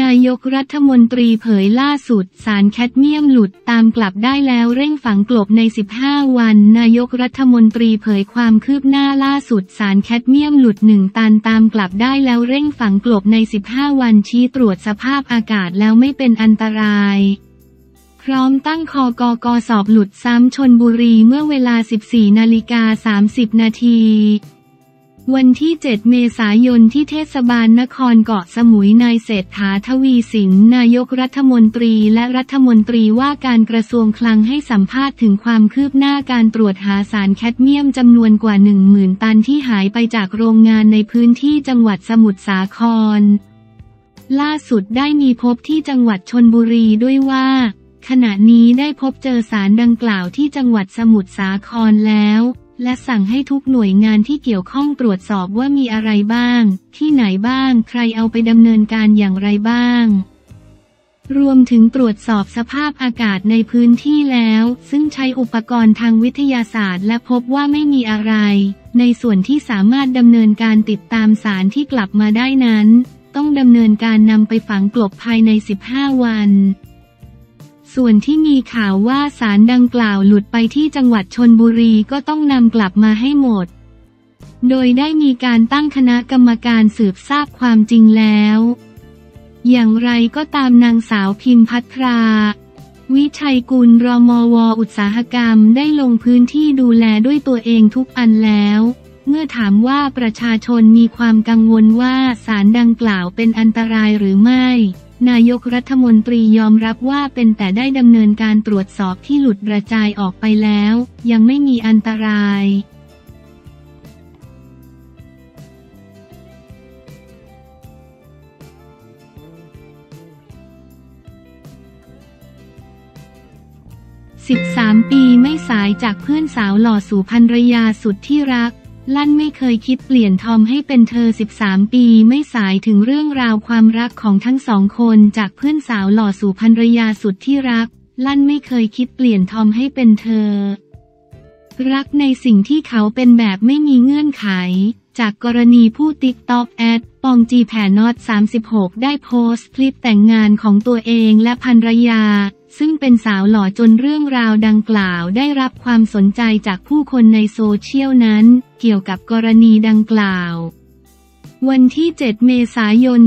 ายกรัฐมนตรีเผยล่าสุดสารแคดเมียมหลุดตามกลับได้แล้วเร่งฝังกลบใน15วันนายกรัฐมนตรีเผยความคืบหน้าล่าสุดสารแคดเมียมหลุด1 ตันตามกลับได้แล้วเร่งฝังกลบใน15วันชี้ตรวจสภาพอากาศแล้วไม่เป็นอันตรายพร้อมตั้งคกก.สอบหลุดซ้ำชลบุรีเมื่อเวลา 14:30 นาทีวันที่ 7 เมษายนที่เทศบาลนครเกาะสมุยนายเศรษฐา ทวีสินนายกรัฐมนตรีและรัฐมนตรีว่าการกระทรวงคลังให้สัมภาษณ์ถึงความคืบหน้าการตรวจหาสารแคดเมียมจำนวนกว่า 10,000 ตันที่หายไปจากโรงงานในพื้นที่จังหวัดสมุทรสาครล่าสุดได้มีพบที่จังหวัดชลบุรีด้วยว่าขณะนี้ได้พบเจอสารดังกล่าวที่จังหวัดสมุทรสาครแล้วและสั่งให้ทุกหน่วยงานที่เกี่ยวข้องตรวจสอบว่ามีอะไรบ้างที่ไหนบ้างใครเอาไปดำเนินการอย่างไรบ้างรวมถึงตรวจสอบสภาพอากาศในพื้นที่แล้วซึ่งใช้อุปกรณ์ทางวิทยาศาสตร์และพบว่าไม่มีอะไรในส่วนที่สามารถดำเนินการติดตามสารที่กลับมาได้นั้นต้องดำเนินการนำไปฝังกลบภายใน15วันส่วนที่มีข่าวว่าสารดังกล่าวหลุดไปที่จังหวัดชลบุรีก็ต้องนำกลับมาให้หมดโดยได้มีการตั้งคณะกรรมการสืบทราบความจริงแล้วอย่างไรก็ตามนางสาวพิมภัทรา วิชัยกุลรมว.อุตสาหกรรมได้ลงพื้นที่ดูแลด้วยตัวเองทุกอันแล้วเมื่อถามว่าประชาชนมีความกังวลว่าสารดังกล่าวเป็นอันตรายหรือไม่นายกรัฐมนตรียอมรับว่าเป็นแต่ได้ดำเนินการตรวจสอบที่หลุดกระจายออกไปแล้วยังไม่มีอันตราย13 ปีไม่สายจากเพื่อนสาวหล่อสู่ภรรยาสุดที่รักลั่นไม่เคยคิดเปลี่ยนทอมให้เป็นเธอ13 ปีไม่สายถึงเรื่องราวความรักของทั้งสองคนจากเพื่อนสาวหล่อสู่ภรรยาสุดที่รักลั่นไม่เคยคิดเปลี่ยนทอมให้เป็นเธอรักในสิ่งที่เขาเป็นแบบไม่มีเงื่อนไขจากกรณีผู้ติ๊กต็อกปองจีแผ่นอต36ได้โพสต์คลิปแต่งงานของตัวเองและภรรยาซึ่งเป็นสาวหล่อจนเรื่องราวดังกล่าวได้รับความสนใจจากผู้คนในโซเชียลนั้นเกี่ยวกับกรณีดังกล่าววันที่ 7 เมษายน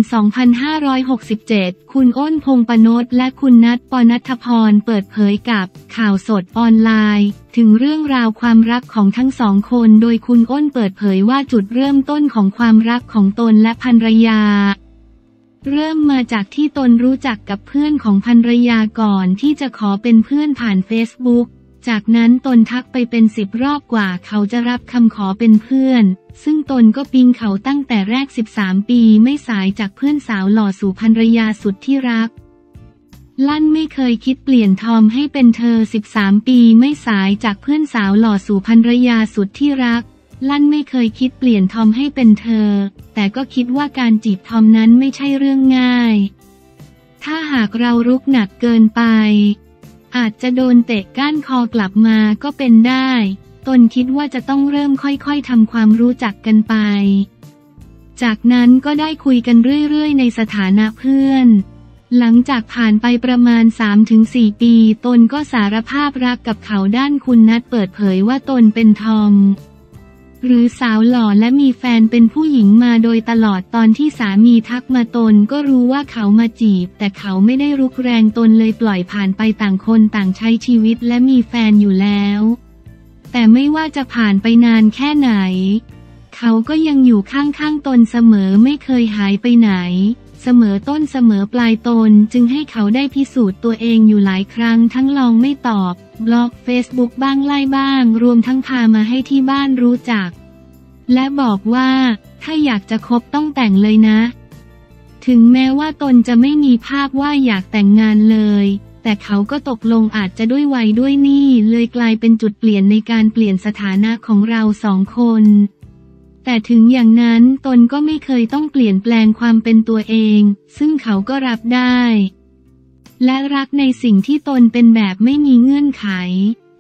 2567 คุณอ้นพงษ์ปนดและคุณนัท ปนัทธพรเปิดเผยกับข่าวสดออนไลน์ถึงเรื่องราวความรักของทั้งสองคนโดยคุณอ้นเปิดเผยว่าจุดเริ่มต้นของความรักของตนและภรรยาเริ่มมาจากที่ตนรู้จักกับเพื่อนของภรรยาก่อนที่จะขอเป็นเพื่อนผ่านเฟซบุ๊กจากนั้นตนทักไปเป็น10 รอบกว่าเขาจะรับคำขอเป็นเพื่อนซึ่งตนก็ปิ๊งเขาตั้งแต่แรก13 ปีไม่สายจากเพื่อนสาวหล่อสู่ภรรยาสุดที่รักลั่นไม่เคยคิดเปลี่ยนทอมให้เป็นเธอ13 ปีไม่สายจากเพื่อนสาวหล่อสู่ภรรยาสุดที่รักลั่นไม่เคยคิดเปลี่ยนทอมให้เป็นเธอแต่ก็คิดว่าการจีบทอมนั้นไม่ใช่เรื่องง่ายถ้าหากเรารุกหนักเกินไปอาจจะโดนเตะก้านคอกลับมาก็เป็นได้ตนคิดว่าจะต้องเริ่มค่อยๆทำความรู้จักกันไปจากนั้นก็ได้คุยกันเรื่อยๆในสถานะเพื่อนหลังจากผ่านไปประมาณ 3-4 ปีตนก็สารภาพรักกับเขาด้านคุณนัทเปิดเผยว่าตนเป็นทอมหรือสาวหล่อและมีแฟนเป็นผู้หญิงมาโดยตลอดตอนที่สามีทักมาตนก็รู้ว่าเขามาจีบแต่เขาไม่ได้รุกแรงตนเลยปล่อยผ่านไปต่างคนต่างใช้ชีวิตและมีแฟนอยู่แล้วแต่ไม่ว่าจะผ่านไปนานแค่ไหนเขาก็ยังอยู่ข้างๆตนเสมอไม่เคยหายไปไหนเสมอต้นเสมอปลายตนจึงให้เขาได้พิสูจน์ตัวเองอยู่หลายครั้งทั้งลองไม่ตอบบล็อกเฟซบุ๊กบ้างไล่บ้างรวมทั้งพามาให้ที่บ้านรู้จักและบอกว่าถ้าอยากจะคบต้องแต่งเลยนะถึงแม้ว่าตนจะไม่มีภาพว่าอยากแต่งงานเลยแต่เขาก็ตกลงอาจจะด้วยวัยด้วยนี่เลยกลายเป็นจุดเปลี่ยนในการเปลี่ยนสถานะของเราสองคนแต่ถึงอย่างนั้นตนก็ไม่เคยต้องเปลี่ยนแปลงความเป็นตัวเองซึ่งเขาก็รับได้และรักในสิ่งที่ตนเป็นแบบไม่มีเงื่อนไข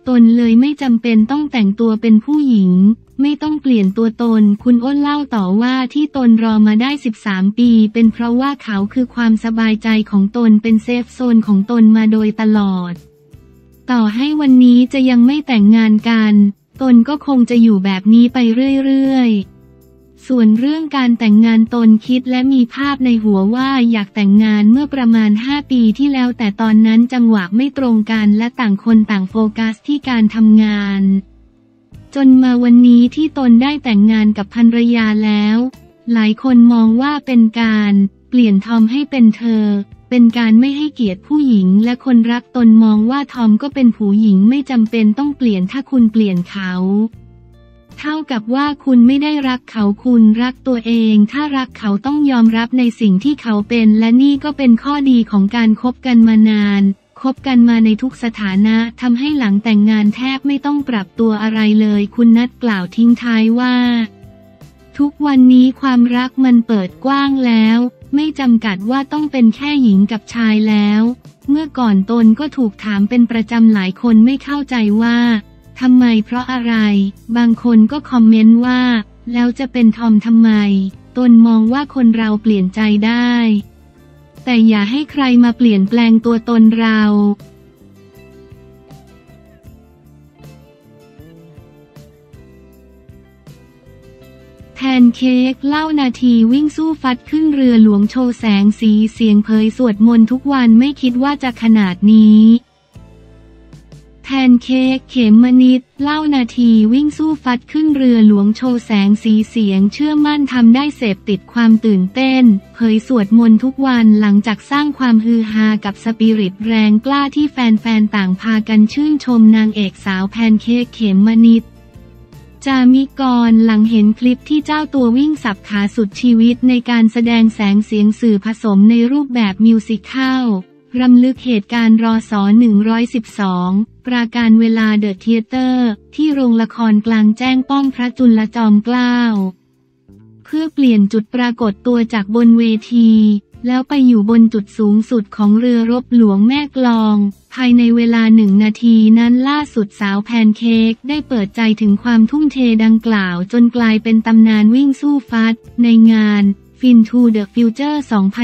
ตนเลยไม่จำเป็นต้องแต่งตัวเป็นผู้หญิงไม่ต้องเปลี่ยนตัวตนคุณอ้นเล่าต่อว่าที่ตนรอมาได้13 ปีเป็นเพราะว่าเขาคือความสบายใจของตนเป็นเซฟโซนของตนมาโดยตลอดต่อให้วันนี้จะยังไม่แต่งงานกันตนก็คงจะอยู่แบบนี้ไปเรื่อยๆส่วนเรื่องการแต่งงานตนคิดและมีภาพในหัวว่าอยากแต่งงานเมื่อประมาณ5 ปีที่แล้วแต่ตอนนั้นจังหวะไม่ตรงกันและต่างคนต่างโฟกัสที่การทำงานจนมาวันนี้ที่ตนได้แต่งงานกับภรรยาแล้วหลายคนมองว่าเป็นการเปลี่ยนทอมให้เป็นเธอเป็นการไม่ให้เกียรติผู้หญิงและคนรักตนมองว่าทอมก็เป็นผู้หญิงไม่จำเป็นต้องเปลี่ยนถ้าคุณเปลี่ยนเขาเท่ากับว่าคุณไม่ได้รักเขาคุณรักตัวเองถ้ารักเขาต้องยอมรับในสิ่งที่เขาเป็นและนี่ก็เป็นข้อดีของการคบกันมานานคบกันมาในทุกสถานะทำให้หลังแต่งงานแทบไม่ต้องปรับตัวอะไรเลยคุณนัทกล่าวทิ้งท้ายว่าทุกวันนี้ความรักมันเปิดกว้างแล้วไม่จำกัดว่าต้องเป็นแค่หญิงกับชายแล้วเมื่อก่อนตนก็ถูกถามเป็นประจำหลายคนไม่เข้าใจว่าทำไมเพราะอะไรบางคนก็คอมเมนต์ว่าแล้วจะเป็นทอมทำไมตนมองว่าคนเราเปลี่ยนใจได้แต่อย่าให้ใครมาเปลี่ยนแปลงตัวตนเราแพนเค้กเล่านาทีวิ่งสู้ฟัดขึ้นเรือหลวงโชว์แสงสีเสียงเผยสวดมนต์ทุกวันไม่คิดว่าจะขนาดนี้แพนเค้กเขมมนิดเล่านาทีวิ่งสู้ฟัดขึ้นเรือหลวงโชว์แสงสีเสียงเชื่อมั่นทำได้เสพติดความตื่นเต้นเผยสวดมนต์ทุกวันหลังจากสร้างความฮือฮากับสปิริตแรงกล้าที่แฟนๆต่างพากันชื่นชมนางเอกสาวแพนเค้กเขมมนิดจามิกรหลังเห็นคลิปที่เจ้าตัววิ่งสับขาสุดชีวิตในการแสดงแสงเสียงสื่อผสมในรูปแบบมิวสิคัลรำลึกเหตุการณ์รศ112ปราการเวลาเดอะเธียเตอร์ที่โรงละครกลางแจ้งป้อมพระจุลจอมเกล้าเพื่อเปลี่ยนจุดปรากฏตัวจากบนเวทีแล้วไปอยู่บนจุดสูงสุดของเรือรบหลวงแม่กลองภายในเวลา1 นาทีนั้นล่าสุดสาวแพนเค้กได้เปิดใจถึงความทุ่มเทดังกล่าวจนกลายเป็นตำนานวิ่งสู้ฟัดในงาน Fin to the Future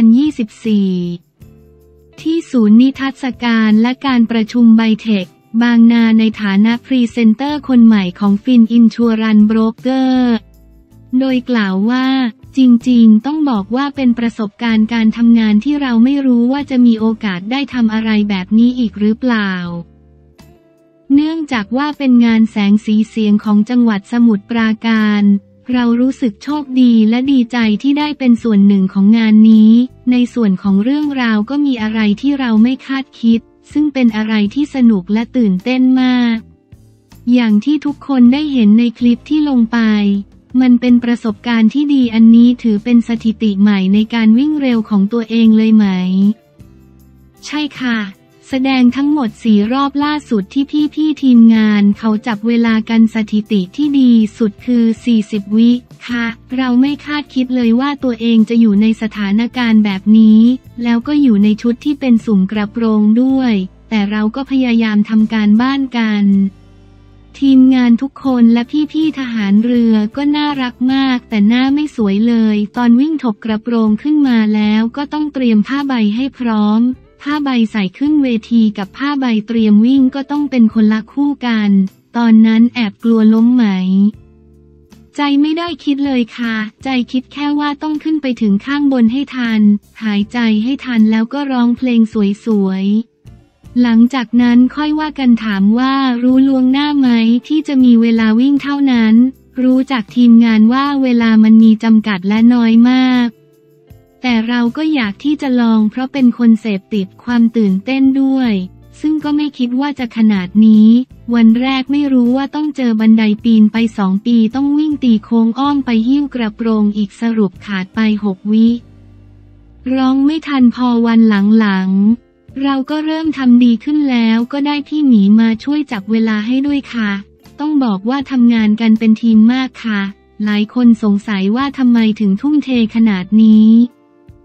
2024 ที่ศูนย์นิทรรศการและการประชุมไบเทคบางนาในฐานะพรีเซนเตอร์คนใหม่ของ Fin Insurance Broker โดยกล่าวว่าจริงๆต้องบอกว่าเป็นประสบการณ์การทำงานที่เราไม่รู้ว่าจะมีโอกาสได้ทำอะไรแบบนี้อีกหรือเปล่าเนื่องจากว่าเป็นงานแสงสีเสียงของจังหวัดสมุทรปราการเรารู้สึกโชคดีและดีใจที่ได้เป็นส่วนหนึ่งของงานนี้ในส่วนของเรื่องราวก็มีอะไรที่เราไม่คาดคิดซึ่งเป็นอะไรที่สนุกและตื่นเต้นมากอย่างที่ทุกคนได้เห็นในคลิปที่ลงไปมันเป็นประสบการณ์ที่ดีอันนี้ถือเป็นสถิติใหม่ในการวิ่งเร็วของตัวเองเลยไหมใช่ค่ะแสดงทั้งหมด4 รอบล่าสุดที่พี่ทีมงานเขาจับเวลากันสถิติที่ดีสุดคือ40 วิค่ะเราไม่คาดคิดเลยว่าตัวเองจะอยู่ในสถานการณ์แบบนี้แล้วก็อยู่ในชุดที่เป็นสุ่มกระโปรงด้วยแต่เราก็พยายามทำการบ้านกันทีมงานทุกคนและพี่ทหารเรือก็น่ารักมากแต่หน้าไม่สวยเลยตอนวิ่งถกกระโปรงขึ้นมาแล้วก็ต้องเตรียมผ้าใบให้พร้อมผ้าใบใส่ขึ้นเวทีกับผ้าใบเตรียมวิ่งก็ต้องเป็นคนละคู่กันตอนนั้นแอบกลัวล้มไหมใจไม่ได้คิดเลยค่ะใจคิดแค่ว่าต้องขึ้นไปถึงข้างบนให้ทันหายใจให้ทันแล้วก็ร้องเพลงสวยๆหลังจากนั้นค่อยว่ากันถามว่ารู้ล่วงหน้าไหมที่จะมีเวลาวิ่งเท่านั้นรู้จากทีมงานว่าเวลามันมีจำกัดและน้อยมากแต่เราก็อยากที่จะลองเพราะเป็นคนเสพติดความตื่นเต้นด้วยซึ่งก็ไม่คิดว่าจะขนาดนี้วันแรกไม่รู้ว่าต้องเจอบันไดปีนไป2 ปีต้องวิ่งตีโค้งอ้อมไปหิ้วกระโปรงอีกสรุปขาดไป6 วิร้องไม่ทันพอวันหลังๆเราก็เริ่มทำดีขึ้นแล้วก็ได้พี่หมีมาช่วยจับเวลาให้ด้วยค่ะต้องบอกว่าทำงานกันเป็นทีมมากค่ะหลายคนสงสัยว่าทำไมถึงทุ่มเทขนาดนี้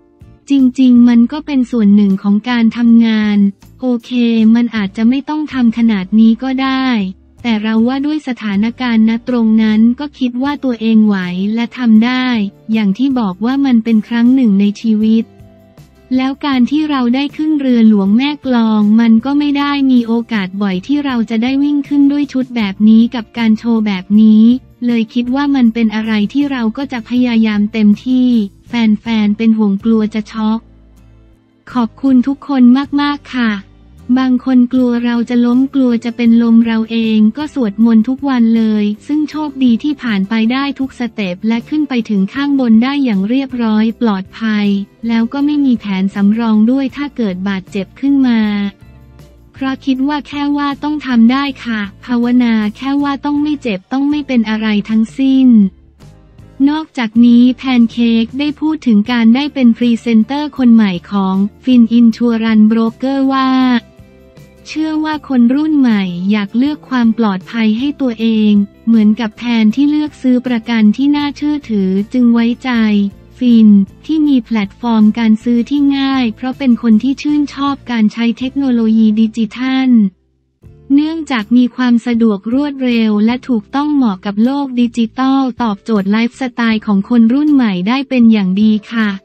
จริงๆมันก็เป็นส่วนหนึ่งของการทำงานโอเคมันอาจจะไม่ต้องทำขนาดนี้ก็ได้แต่เราว่าด้วยสถานการณ์ณตรงนั้นก็คิดว่าตัวเองไหวและทำได้อย่างที่บอกว่ามันเป็นครั้งหนึ่งในชีวิตแล้วการที่เราได้ขึ้นเรือหลวงแม่กลองมันก็ไม่ได้มีโอกาสบ่อยที่เราจะได้วิ่งขึ้นด้วยชุดแบบนี้กับการโชว์แบบนี้เลยคิดว่ามันเป็นอะไรที่เราก็จะพยายามเต็มที่แฟนๆเป็นห่วงกลัวจะช็อกขอบคุณทุกคนมากๆค่ะบางคนกลัวเราจะล้มกลัวจะเป็นลมเราเองก็สวดมนต์ทุกวันเลยซึ่งโชคดีที่ผ่านไปได้ทุกสเต็ปและขึ้นไปถึงข้างบนได้อย่างเรียบร้อยปลอดภัยแล้วก็ไม่มีแผนสำรองด้วยถ้าเกิดบาดเจ็บขึ้นมาเพราะคิดว่าแค่ว่าต้องทำได้ค่ะภาวนาแค่ว่าต้องไม่เจ็บต้องไม่เป็นอะไรทั้งสิ้นนอกจากนี้แพนเค้กได้พูดถึงการได้เป็นพรีเซนเตอร์คนใหม่ของฟินอินชัวรันโบรกเกอร์ว่าเชื่อว่าคนรุ่นใหม่อยากเลือกความปลอดภัยให้ตัวเองเหมือนกับแทนที่เลือกซื้อประกันที่น่าเชื่อถือจึงไว้ใจฟินที่มีแพลตฟอร์มการซื้อที่ง่ายเพราะเป็นคนที่ชื่นชอบการใช้เทคโนโลยีดิจิทัลเนื่องจากมีความสะดวกรวดเร็วและถูกต้องเหมาะกับโลกดิจิทัลตอบโจทย์ไลฟ์สไตล์ของคนรุ่นใหม่ได้เป็นอย่างดีค่ะ